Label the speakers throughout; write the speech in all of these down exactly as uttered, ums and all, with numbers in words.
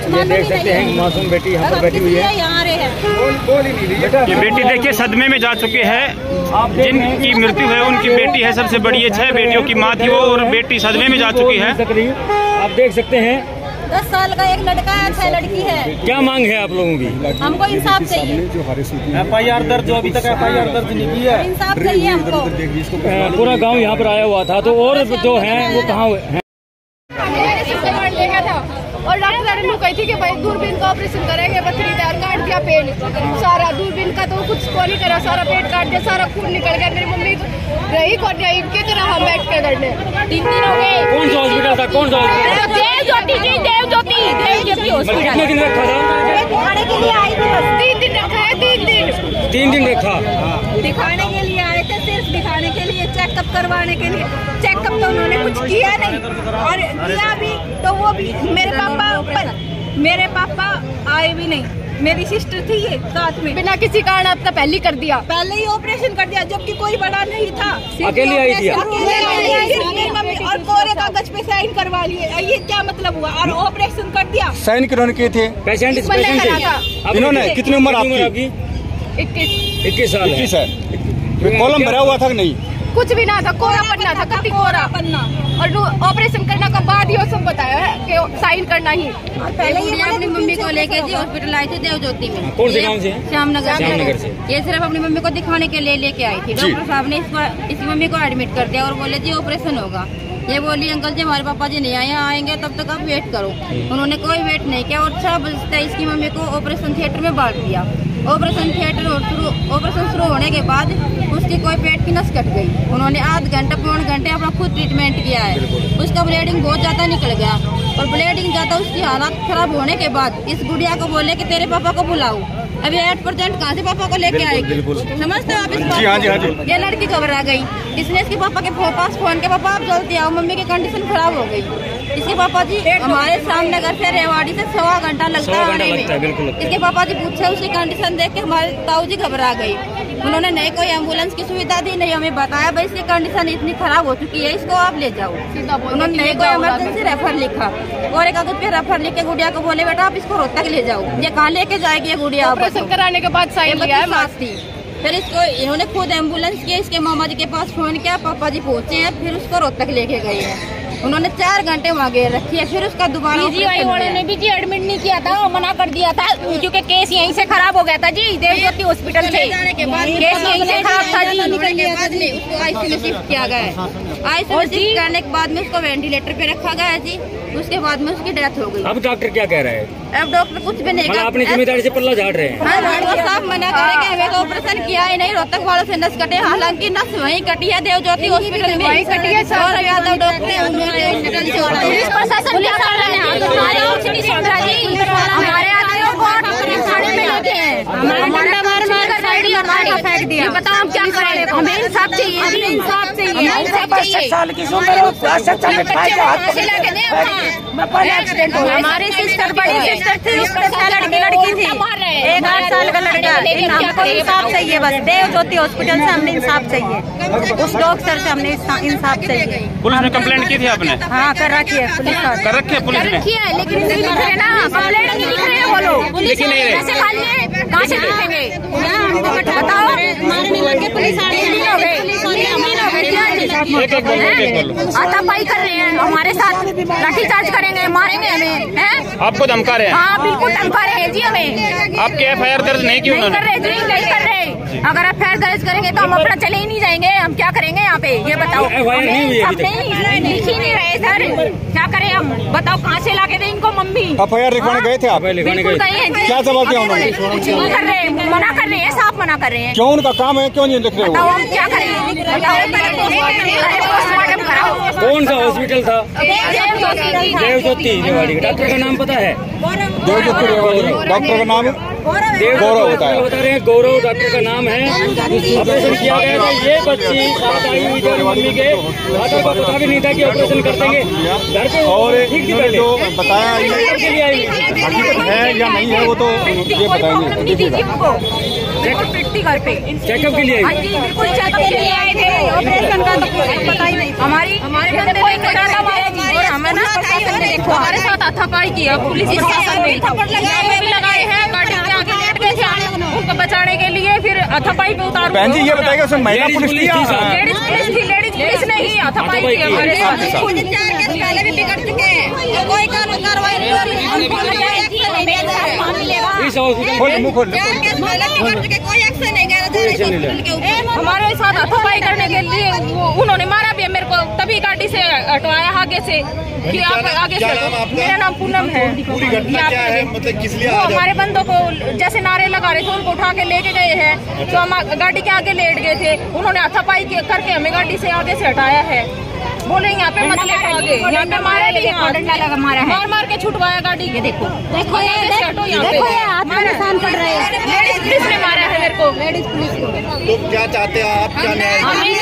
Speaker 1: ये देख सकते हैं मासूम बेटी यहाँ पर बैठी हुई है।
Speaker 2: ये बेटी देखिए सदमे में जा चुके हैं, जिनकी मृत्यु है उनकी बेटी है सबसे बड़ी, ये छह बेटियों की माँ थी वो, और बेटी सदमे में जा चुकी है।
Speaker 1: आप देख सकते हैं
Speaker 3: दस साल का एक लड़का है, छह लड़की है।
Speaker 1: क्या मांग है आप लोगों की?
Speaker 3: हमको इंसाफ चाहिए।
Speaker 4: एफ आई आर दर्ज, जो अभी तक एफ आई आर दर्ज नहीं की है,
Speaker 3: इंसाफ चाहिए हमको।
Speaker 1: पूरा गांव यहाँ पर आया हुआ था, तो और जो हैं वो कहाँ हैं?
Speaker 5: और डॉक्टर ने कही थी कि भाई दूरबीन का ऑपरेशन करेंगे, पथरी दार काट दिया पेट सारा, दूरबीन का तो कुछ को नहीं करा, सारा पेट काट दिया, सारा खून निकल गया। मेरी मम्मी रही को रही के तरह हम बैठ के करने तीन दिन हो गए।
Speaker 1: कौन सा हॉस्पिटल था? कौन सा हॉस्पिटल?
Speaker 5: देव ज्योति जी, देव ज्योति, देव ज्योति हॉस्पिटल।
Speaker 1: कितने दिन रखा था?
Speaker 3: दिखाने के लिए आई थी, बस
Speaker 5: तीन दिन रखा है, तीन दिन
Speaker 1: तीन दिन रखा।
Speaker 3: दिखाने के लिए आए थे, सिर्फ दिखाने के लिए, चेकअप करवाने के लिए। चेकअप तो उन्होंने कुछ किया नहीं, और किया भी तो वो भी मेरे पापा ऊपर, मेरे पापा आए भी नहीं। मेरी सिस्टर थी ये साथ में,
Speaker 5: बिना किसी कारण आपका पहले ही कर दिया,
Speaker 3: पहले ही ऑपरेशन कर दिया, जबकि कोई बड़ा नहीं था।
Speaker 1: अकेली आई थी
Speaker 3: और कोरे कागज पे साइन करवा लिए। ये क्या मतलब हुआ? और ऑपरेशन कर दिया।
Speaker 4: साइन किन्होंने किए थे?
Speaker 1: पेशेंट पेशेंट
Speaker 4: इन्होंने कितनी उम्र आपकी?
Speaker 5: इक्कीस
Speaker 1: इक्कीस साल
Speaker 4: इक्कीस है। कॉलम भरा हुआ था कि नहीं?
Speaker 5: कुछ भी ना था, कोरा पन्ना था, कति कोरा पन्ना। और ऑपरेशन करने के बाद ही वो सब बताया है कि साइन करना ही।
Speaker 3: पहले ही अपनी मम्मी को लेके जी हॉस्पिटल आई थी देव ज्योति में।
Speaker 1: कौन से गांव से?
Speaker 3: श्यामनगर
Speaker 1: श्यामनगर से।
Speaker 3: ये सिर्फ अपनी मम्मी को दिखाने के लिए लेके आई थी। डॉक्टर साहब ने इसको इस मम्मी को एडमिट कर दिया और बोले जी ऑपरेशन होगा। ये बोली अंकल जी हमारे पापा जी नहीं आए, आएंगे तब तक आप वेट करो। उन्होंने कोई वेट नहीं किया और छह बजते इसकी मम्मी को ऑपरेशन थिएटर में बांट दिया। ऑपरेशन थिएटर शुरू ऑपरेशन शुरू होने के बाद उसकी कोई पेट की नस कट गई। उन्होंने आध घंटे पौन घंटे अपना खुद ट्रीटमेंट किया है। उसका ब्लीडिंग बहुत ज्यादा निकल गया और ब्लीडिंग ज्यादा उसकी हालत खराब होने के बाद इस गुड़िया को बोले कि तेरे पापा को बुलाओ। अभी आठ परसेंट कहाँ से पापा को लेके आएगी? समझते हो आप इस बात? ये लड़की घबरा गई, इसने इसके पापा के पास फोन के पापा आप जल्दी आओ, मम्मी की कंडीशन खराब हो गई। इसके पापा जी हमारे श्यामनगर से रेवाड़ी से सवा घंटा लगता है आने में। इसके पापा जी पूछे, उसकी कंडीशन देख के हमारे ताऊ जी घबरा गई। उन्होंने नहीं कोई एम्बुलेंस की सुविधा दी, नहीं हमें बताया भाई इसकी कंडीशन इतनी खराब हो चुकी है, इसको आप ले जाओ। उन्होंने नहीं कोई इमरजेंसी रेफर लिखा और एक कागज पे रेफर लिख के गुड़िया को बोले बेटा आप इसको रोहतक ले जाओ। ये कहाँ लेके जाएगी ये गुड़िया?
Speaker 5: ऑपरेशन कराने के बाद साइन लिया है मास थी।
Speaker 3: फिर इसको इन्होंने खुद एम्बुलेंस किया, इसके मामा जी के पास फोन किया, पापा जी पहुंचे हैं, फिर उसको रोहतक लेके गए हैं। उन्होंने चार घंटे वहाँ घेर रखी है, फिर उसका दोबारा
Speaker 5: ने भी जी एडमिट नहीं किया था, मना कर दिया था क्योंकि केस यहीं से खराब हो गया था जी। देव ज्योति हॉस्पिटल से
Speaker 3: के बाद
Speaker 5: केस यहीं से खराब था जी।
Speaker 3: उसको आईसीयू में शिफ्ट किया गया है। आईसीयू में शिफ्ट करने के बाद में उसको वेंटिलेटर पे रखा गया है जी। उसके बाद में उसकी डेथ हो गई।
Speaker 1: अब डॉक्टर क्या कह रहे हैं?
Speaker 3: अब डॉक्टर कुछ भी नहीं,
Speaker 1: अपनी जिम्मेदारी से पल्ला झाड़ रहे हैं।
Speaker 3: हाँ, डॉक्टर साहब मना करेंगे, हमें तो ऑपरेशन किया ही नहीं, रोहतक वालों से नस कटे। हालांकि नस वहीं कटी है देव ज्योति हॉस्पिटल में, वहीं कटी है। सौरभ यादव डॉक्टर पुलिस प्रशासन क्या कर रहे हैं? हमारे आदमियों को थाने में लेके हैं, हमारे फेंक दिया। बताओ हम क्या करें? हमें इंसाफ चाहिए, इंसाफ चाहिए, इंसाफ चाहिए। हमारी सिस्टर बड़ी सिस्टर थी, लड़की लड़की थी, एक आठ साल का लड़का। हमको इंसाफ चाहिए बस, देव ज्योति हॉस्पिटल से हमने इंसाफ चाहिए, उस डॉक्टर से हमने इंसाफ चाहिए।
Speaker 2: पुलिस में कंप्लेंट की थी आपने?
Speaker 3: हाँ कर रखी है पुलिस,
Speaker 2: कर रखी है पुलिस ने,
Speaker 5: लेकिन नहीं लिख रहे ना, कंप्लेंट नहीं लिख रहे बोलो।
Speaker 2: लिख नहीं रहे,
Speaker 5: कैसे खाली है? कहाँ से लिखेंगे? बताओ, मारने लगे पुलिस आ रही है। हाथापाई कर रहे हैं हमारे साथ, लाठीचार्ज करेंगे, मारेंगे हमें, हैं?
Speaker 2: आपको धमका रहे हैं?
Speaker 5: हाँ बिल्कुल धमका रहे हैं जी हमें।
Speaker 2: आपके एफ आई आर दर्ज नहीं की उन्होंने?
Speaker 5: नहीं कर रहे जी, नहीं कर रहे। अगर एफ आई आर दर्ज करेंगे तो हम अपना चले ही नहीं जाएंगे, हम क्या करेंगे यहाँ पे? ये बताओ। लिख ही नहीं रहे सर, क्या करें हम? बताओ कहाँ से ला के दे इनको मम्मी?
Speaker 4: एफ आई आर लिखवाने गए थे आप?
Speaker 5: बिल्कुल गए हैं।
Speaker 4: क्या जवाब दिया उन्होंने?
Speaker 5: कुछ नहीं कर रहे, मना कर रहे हैं, साफ मना कर रहे हैं।
Speaker 4: क्यों? उनका काम है, क्यों नहीं लिख रहे?
Speaker 5: बताओ हम क्या करें? पोस्टमार्टम कराओ।
Speaker 1: कौन सा हॉस्पिटल था?
Speaker 5: देव
Speaker 1: ज्योति रेवाड़ी। डॉक्टर का नाम पता है?
Speaker 4: देव ज्योति रेवाड़ी। डॉक्टर का नाम
Speaker 1: गौरव होता है, बता रहे हैं गौरव डॉक्टर का नाम है। ऑपरेशन किया गया था, ये बच्ची साथ आई हुई थी मम्मी के, माता को पता भी नहीं था कि ऑपरेशन कर देंगे घर पे। और ठीक थी पहले
Speaker 4: जो बताया हकीकत है या नहीं है वो तो ये बताएंगे।
Speaker 5: घर पे
Speaker 1: चेकअप के लिए
Speaker 5: बिल्कुल चेकअप के लिए आए थे, ऑपरेशन का तो पता ही नहीं। हमारे
Speaker 3: हमारी हमारे बंदे और हमें ना प्रशासन ने देखो हमारे साथ हाथापाई किया, पुलिस प्रशासन ने भी लगाए हैं, गाड़ी के आगे लेट गए थे उनको बचाने के लिए, फिर हाथापाई पे उतार।
Speaker 4: बहन जी ये बताएगा उसमें महिला पुलिस थी,
Speaker 3: लेडीज पुलिस थी, लेडीज पुलिस ने ही हाथापाई की हमारे साथ। चार केस पहले भी बिगड़ चुके हैं, कोई कार्रवाई नहीं हो रही है, कोई एक्शन नहीं किया। हमारे साथ हाथापाई करने के लिए उन्होंने मारा भी मेरे को, तभी गाड़ी से हटवाया आगे से कि आप आगे से। मेरा नाम पूनम है।
Speaker 4: पूरी घटना क्या है, मतलब किस लिए?
Speaker 3: वो हमारे बंदों को जैसे नारे लगा रहे थे, उनको उठा के लेके गए हैं, तो हम गाड़ी के आगे लेट गए थे, उन्होंने हाथापाई करके हमें गाड़ी से आगे से हटाया है। बोले यहाँ पे मत लेट आगे, यहाँ पे मारा नहीं, मारा है, मार मार के छुटवाया गाड़ी के। देखो देखो यहाँ पे निशान पड़ रहे हैं, लेडीज पुलिस ने मारा है मेरे को, लेडीज पुलिस को।
Speaker 4: तो क्या चाहते हैं आप, क्या न्याय?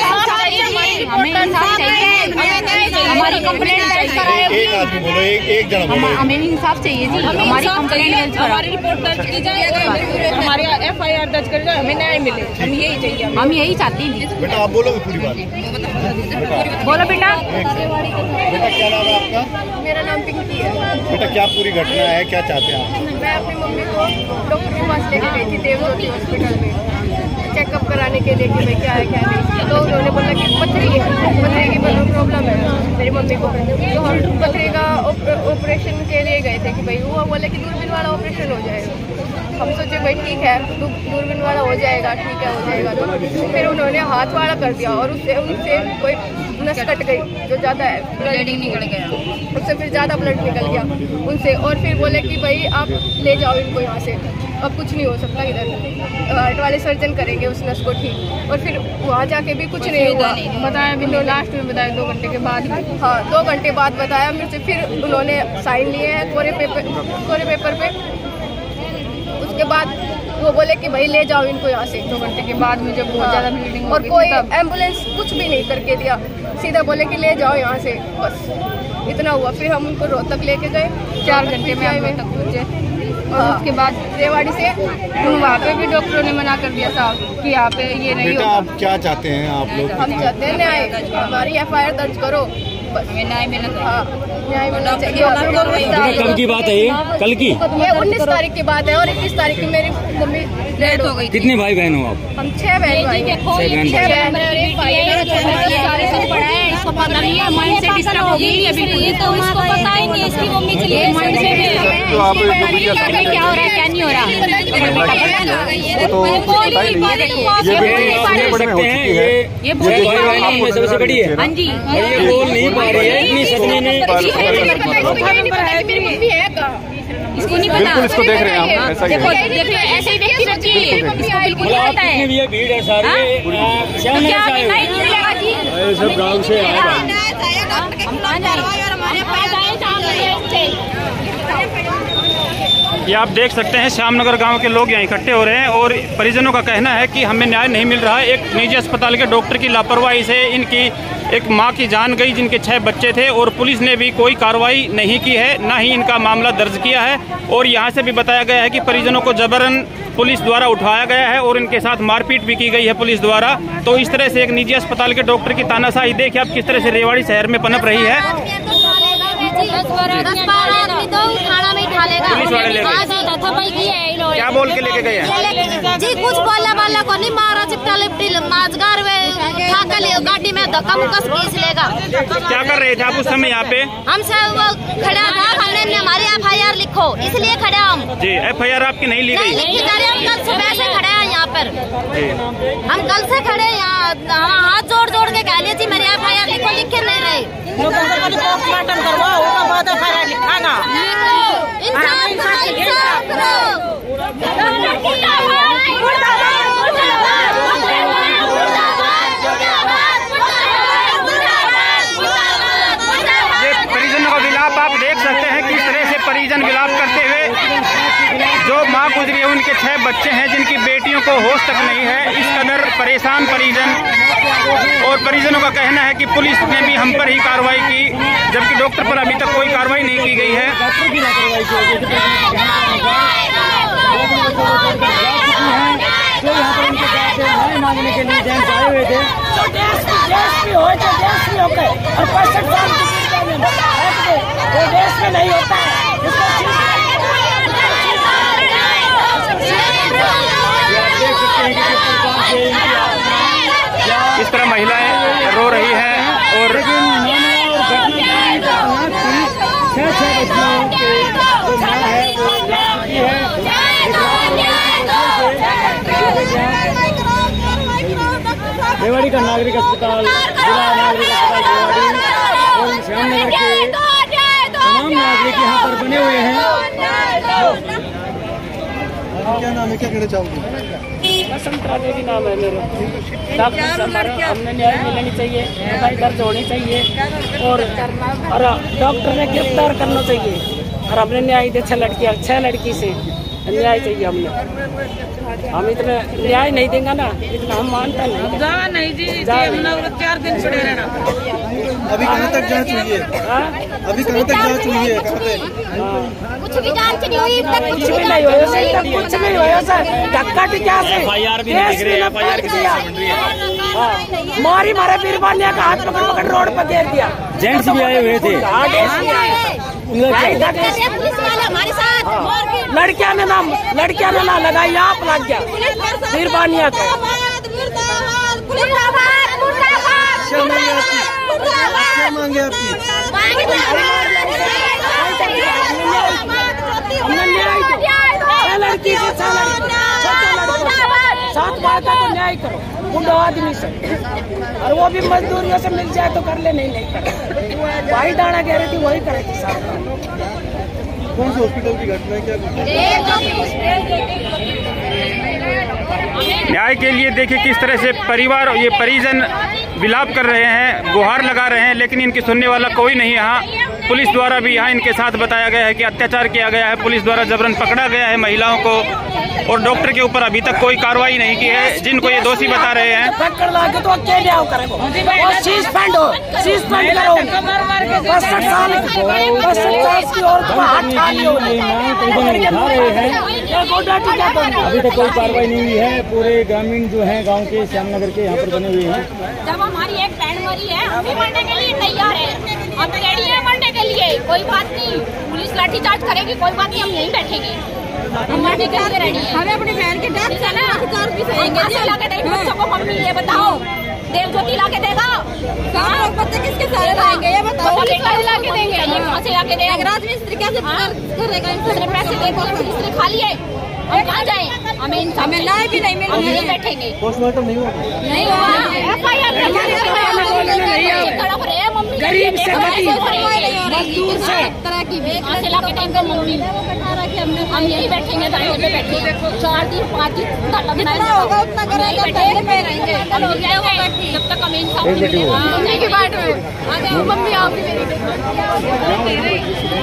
Speaker 3: हमारी कंप्लेंट दर्ज कराए।
Speaker 4: एक आदमी बोलो, एक एक जन बोलो।
Speaker 3: हमें इंसाफ चाहिए जी, हमारी कंप्लेंट, हमारी रिपोर्ट दर्ज की जाए, हमारी एफ आई आर दर्ज कर जाए, हमें न्याय मिले, हम यही चाहिए, हम यही चाहते हैं।
Speaker 4: बेटा आप बोलोगे पूरी बात?
Speaker 3: बोलो बेटा।
Speaker 4: बेटा क्या नाम है आपका?
Speaker 5: मेरा नाम पिंकी है।
Speaker 4: बेटा क्या पूरी घटना है, क्या चाहते हैं आप?
Speaker 5: मैं अपनी मम्मी को डॉक्टर के पास लेके गई थी देवज्योति हॉस्पिटल में चेकअप कराने के लिए कि मैं क्या है क्या नहीं। तो उन्होंने बोला कि पथरी है, पथरी की प्रॉब्लम है मेरी मम्मी को। तो हम पथरी का ऑपरेशन के लिए गए थे कि भाई वो बोले कि दूरबीन वाला ऑपरेशन हो जाएगा। हम सोचे भाई ठीक है, दूरबीन वाला हो जाएगा, ठीक है हो जाएगा। तो फिर उन्होंने हाथ वाला कर दिया और उससे उनसे कोई नस कट गई जो ज़्यादा ब्लीडिंग निकल गया, उससे फिर ज़्यादा ब्लड निकल गया उनसे। और फिर बोले कि भाई आप ले जाओ इनको यहाँ से, अब कुछ नहीं हो सकता, इधर हार्ट वाले सर्जन करेंगे उस नस को ठीक। और फिर वहाँ जाके भी कुछ नहीं हुआ, बताया भी लास्ट में बताया दो घंटे के बाद। हाँ दो घंटे बाद बताया मेरे से। फिर उन्होंने साइन लिए हैं कोरे पेपर कोरे पेपर पे। उसके बाद वो बोले कि भाई ले जाओ इनको यहाँ से। दो घंटे के बाद मुझे बहुत ज़्यादा ब्लीडिंग और कोई एम्बुलेंस कुछ भी नहीं करके दिया, सीधा बोले कि ले जाओ यहाँ से, बस इतना हुआ। फिर हम उनको रोहतक लेके गए, चार घंटे में आए तक पहुँचे। और उसके बाद रेवाड़ी से वहाँ पे भी डॉक्टरों ने मना कर दिया था कि यहाँ पे ये नहीं
Speaker 4: बेटा
Speaker 5: होगा।
Speaker 4: आप क्या चाहते हैं आप लोग?
Speaker 5: हम चाहते हैं न्याय, हमारी एफ आई आर दर्ज करो, बस न्याय मिलना। हाँ न्याय मिलना चाहिए।
Speaker 1: कल की बात है ये, कल की
Speaker 5: ये उन्नीस तारीख की बात है और इक्कीस तारीख की मेरी मम्मी डेड हो गई।
Speaker 1: कितने भाई बहन हो आप?
Speaker 5: हम छह बहन भाई।
Speaker 1: छह बहन भाई।
Speaker 3: इसको पता नहीं है, माइंड से डिस्टर्ब हो गई है बिल्कुल, तो इसको पता ही नहीं इसकी मम्मी चली गई माइंड से।
Speaker 4: तो आप
Speaker 3: क्या हो रहा है क्या नहीं हो रहा,
Speaker 1: ये बड़ी सबसे बड़ी है।
Speaker 3: हाँ जी
Speaker 1: ये बोल नहीं पा रही है, इतनी सदमे में।
Speaker 5: मेरी मम्मी है कहाँ,
Speaker 3: इसको नहीं पता।
Speaker 4: बिल्कुल इसको देख रहे हैं हम, ऐसा ही
Speaker 3: देखो
Speaker 4: है।
Speaker 3: देखो ऐसे ही देखती रहती है, इसको बिल्कुल नहीं पता है।
Speaker 1: भी भीड़ है सारी,
Speaker 3: क्या हमें नहीं मिलेगा जी,
Speaker 1: सब गाँव से है।
Speaker 2: ये आप देख सकते हैं श्यामनगर गांव के लोग यहाँ इकट्ठे हो रहे हैं और परिजनों का कहना है कि हमें न्याय नहीं मिल रहा है। एक निजी अस्पताल के डॉक्टर की लापरवाही से इनकी एक मां की जान गई जिनके छह बच्चे थे और पुलिस ने भी कोई कार्रवाई नहीं की है, ना ही इनका मामला दर्ज किया है। और यहाँ से भी बताया गया है कि परिजनों को जबरन पुलिस द्वारा उठाया गया है और इनके साथ मारपीट भी की गई है पुलिस द्वारा। तो इस तरह से एक निजी अस्पताल के डॉक्टर की तानाशाही देखिए आप किस तरह से रेवाड़ी शहर में पनप रही है। पुलिस वाले ले गए, क्या बोल के लेके गए हैं
Speaker 3: जी? कुछ बोला वाला को नहीं मारा, चिपटा लिपटी माजगार गाड़ी में धक्का मुक्का केस लेगा।
Speaker 2: क्या कर रहे थे आप उस समय यहाँ पे?
Speaker 3: हम सब खड़ा था, हमने हमारी एफ आई आर लिखो इसलिए खड़ा हम
Speaker 2: जी। एफ आई आर आपकी नहीं ली गई?
Speaker 3: नहीं, हम कल सुबह से खड़े हैं यहाँ पर, हम कल से खड़े यहाँ, हाथ जोड़ जोड़ के कह जी मेरी एफ आई आर लिखो, लिखे नहीं रहे।
Speaker 6: पोस्टमार्टम करवाओ, उसके बाद एफ आई आर लिखाना।
Speaker 2: परिजनों का विलाप आप देख सकते हैं किस तरह से परिजन विलाप करते हुए। जो मां गुजरी है उनके छह बच्चे हैं जिनकी बेटियों को होश तक नहीं है, इस कदर परेशान परिजन। और परिजनों का कहना है कि पुलिस ने भी हम पर ही कार्रवाई की, जबकि डॉक्टर पर अभी तक कोई कार्रवाई नहीं की गई है।
Speaker 1: मांगने के लिए आए हुए थे।
Speaker 6: जो देश देश भी हो जो देश भी हो गए और पैंसठ साल की वो देश में नहीं होता है।
Speaker 2: इस तरह महिलाएं रो रही हैं और
Speaker 1: छह छह बच्चों के जो माँ है वो रेवाड़ी का नागरिक अस्पताल, जिला नागरिक अस्पताल रेवाड़ी और श्यामनगर के तमाम नागरिक यहाँ पर बने हुए हैं।
Speaker 4: क्या नाम है, क्या कहना चाहोगे?
Speaker 6: वसंतरा देवी नाम है मेरा। डॉक्टर हमारा हमने न्याय मिलनी चाहिए, एफआईआर दर्ज होनी चाहिए और डॉक्टर ने गिरफ्तार करना चाहिए और हमने न्याय दे छह लड़कियाँ छह लड़की से न्याय चाहिए हमने। हम इतना न्याय नहीं देंगे ना, इतना हम मानता नहीं। जा नहीं जी, चार दिन छुड़े रहना।
Speaker 4: अभी कहाँ तक जांच हुई है? अभी कहाँ तक जांच हुई है? कहाँ पे?
Speaker 5: कुछ भी जांच नहीं हुई,
Speaker 6: कुछ भी नहीं हुआ सर, कुछ नहीं हुआ सर। धक्का की क्या से
Speaker 2: एफआईआर भी नहीं दिख रही है, एफआईआर की बन रही है।
Speaker 6: मारी मारे बीरबानिया का हाथ पकड़ पकड़ रोड पर घेर दिया।
Speaker 1: जेंट्स भी आए हुए थे।
Speaker 5: पुलिस वाले हमारे साथ।
Speaker 6: लड़कियां ने नाम लड़कियां ने ना लगाई, आप लग गया बीरबानिया का।
Speaker 4: क्या मांगे आपकी?
Speaker 6: हमने न्याय दो, छह लड़की से छह लड़की सात बार का तो न्याय करो गुंडा आदमी से, और वो भी मजदूरियों से मिल जाए तो कर ले, नहीं नहीं करे। भाई दाना कह रही थी वही करे थी साहब।
Speaker 4: कौन से हॉस्पिटल की घटना है, क्या?
Speaker 2: न्याय के लिए देखिए किस तरह से परिवार ये परिजन विलाप कर रहे हैं, गुहार लगा रहे हैं, लेकिन इनकी सुनने वाला कोई नहीं। यहाँ पुलिस द्वारा भी यहाँ इनके साथ बताया गया है कि अत्याचार किया गया है, पुलिस द्वारा जबरन पकड़ा गया है महिलाओं को, और डॉक्टर के ऊपर अभी तक कोई कार्रवाई नहीं की है, जिनको ये दोषी बता रहे हैं।
Speaker 6: पकड़ लाके तो अकेले आओ करे वो सस्पेंड हो, सस्पेंड करो। पैंसठ साल पैंसठ साल की औरत को हाथ खाली हो रही है।
Speaker 1: अभी तक कोई कार्रवाई नहीं हुई है। पूरे ग्रामीण जो है गांव के श्यामनगर के यहाँ पर बने हुए हैं।
Speaker 5: जब हमारी एक बहन मरी है, हम भी मरने के लिए तैयार है, हम रेडी है मरने के लिए, कोई बात नहीं। पुलिस लाठीचार्ज करेगी, कोई बात नहीं, हम यहीं बैठेंगे, हम मरने के लिए रेडी है। हमें अपनी बहन के डर से ना अधिकार भी सहेंगे। ला के देंगे बच्चों को, मम्मी ये बताओ देवज्योति ला के देगा? बच्चे किसके सारे रहेंगे ये बताओ? ला के देंगे, ये कहाँ से ला के देगा? राजमिस्त्री कैसे करेगा? पैसे देगा मिस्त्री खा लिए, हम कहाँ जाए? हमें हमें न्याय भी नहीं मिल रहा है, यहीं बैठेंगे।
Speaker 4: पोस्टमार्टम नहीं हुआ?
Speaker 5: नहीं हुआ। एफआईआर
Speaker 6: गरीब से मजदूर से
Speaker 5: तरह की से ला के देंगे मम्मी, हम यही बैठेंगे, दाएं पे बैठेंगे, चार दिन पाँच दिन जितना होगा उतना करेंगे, जब तक हमें इंसाफ नहीं मिलेगा। मम्मी आप